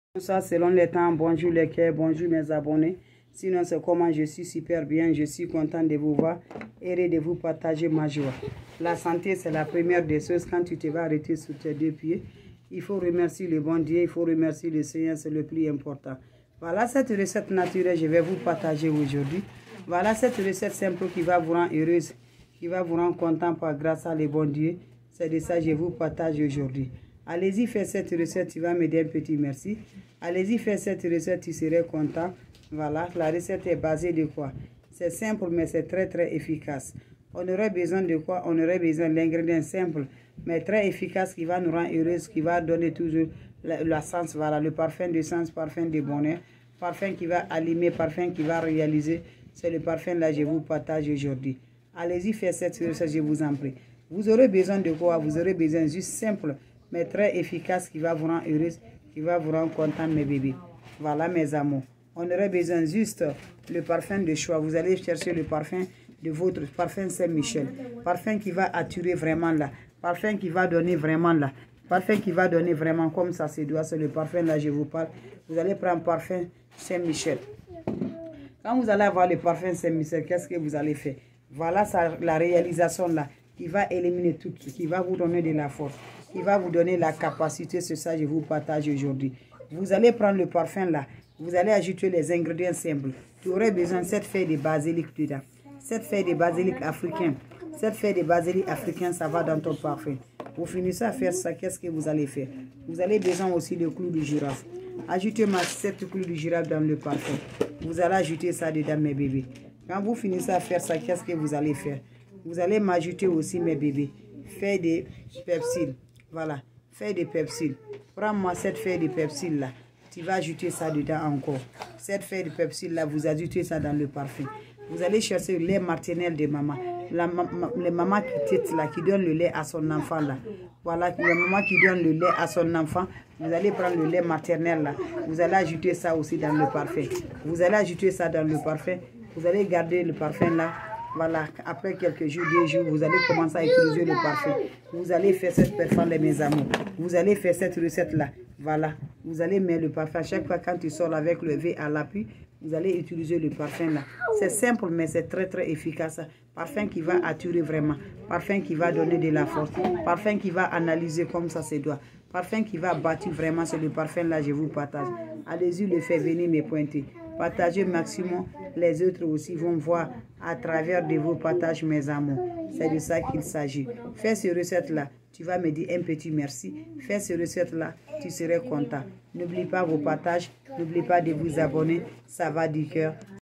Ça, selon les temps, bonjour les cœurs, bonjour mes abonnés. Sinon, c'est comment je suis super bien, je suis content de vous voir et de vous partager ma joie. La santé, c'est la première des choses. Quand tu te vas arrêter sur tes deux pieds, il faut remercier le bon Dieu, il faut remercier le Seigneur, c'est le plus important. Voilà cette recette naturelle, je vais vous partager aujourd'hui. Voilà cette recette simple qui va vous rendre heureuse, qui va vous rendre content par grâce à le bon Dieu. C'est de ça que je vous partage aujourd'hui. Allez-y, fais cette recette, tu vas me dire un petit merci. Allez-y, fais cette recette, tu serais content. Voilà, la recette est basée de quoi? C'est simple, mais c'est très efficace. On aurait besoin de quoi? On aurait besoin d'ingrédients simples, mais très efficaces qui va nous rendre heureux, qui va donner toujours la sens. Voilà, le parfum de sens, parfum de bonheur, parfum qui va allumer, parfum qui va réaliser. C'est le parfum là que je vous partage aujourd'hui. Allez-y, faites cette recette, je vous en prie. Vous aurez besoin de quoi? Vous aurez besoin juste simple, mais très efficace, qui va vous rendre heureuse, qui va vous rendre content, mes bébés. Voilà, mes amours. On aurait besoin juste le parfum de choix. Vous allez chercher le parfum de votre parfum Saint-Michel. Parfum qui va attirer vraiment là. Parfum qui va donner vraiment là. Parfum qui va donner vraiment comme ça se doit. C'est le parfum là, je vous parle. Vous allez prendre parfum Saint-Michel. Quand vous allez avoir le parfum Saint-Michel, qu'est-ce que vous allez faire? Voilà ça, la réalisation là, qui va éliminer tout, qui va vous donner de la force, qui va vous donner la capacité. C'est ça que je vous partage aujourd'hui. Vous allez prendre le parfum là, vous allez ajouter les ingrédients simples. Tu aurais besoin de 7 feuilles de basilic dedans. 7 feuilles de basilic africain. 7 feuilles de basilic africain, ça va dans ton parfum. Vous finissez à faire ça, qu'est-ce que vous allez faire? Vous avez besoin aussi de clous de girafe. Ajoutez 7 clous de girafe dans le parfum. Vous allez ajouter ça dedans, mes bébés. Quand vous finissez à faire ça, qu'est-ce que vous allez faire? Vous allez m'ajouter aussi, mes bébés, feuilles de persil. Voilà, feuilles de persil. Prends-moi cette feuille de persil là. Tu vas ajouter ça dedans encore. Cette feuille de persil là, vous ajoutez ça dans le parfum. Vous allez chercher le lait maternel de maman. Les mamans qui têtent là, qui donnent le lait à son enfant là. Voilà, la maman qui donne le lait à son enfant. Vous allez prendre le lait maternel là. Vous allez ajouter ça aussi dans le parfum. Vous allez ajouter ça dans le parfum. Vous allez garder le parfum là. Voilà, après quelques jours, 2 jours, vous allez commencer à utiliser le parfum. Vous allez faire cette parfum là, mes amours. Vous allez faire cette recette là. Voilà, vous allez mettre le parfum. Chaque fois quand tu sors avec le V à l'appui, vous allez utiliser le parfum là. C'est simple, mais c'est très efficace. Parfum qui va attirer vraiment. Parfum qui va donner de la force. Parfum qui va analyser comme ça se doit. Parfum qui va bâtir vraiment sur le parfum là, je vous partage. Allez-y, le faire venir me pointer. Partagez maximum. Les autres aussi vont voir à travers de vos partages, mes amours. C'est de ça qu'il s'agit. Fais ces recettes-là, tu vas me dire un petit merci. Fais ces recettes-là, tu serais content. N'oublie pas vos partages, n'oublie pas de vous abonner, ça va du cœur.